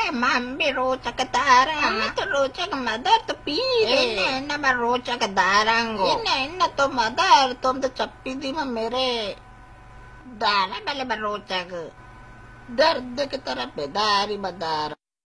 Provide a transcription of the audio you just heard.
mami rocak darah. Mami tuh rocak madar tuh pire. Ina ba rocak darang go. Ina तो madar तुम तो चप्पी दी में मेरे Dara bale ba rocak. दर्द की तरफ बेदारी बदार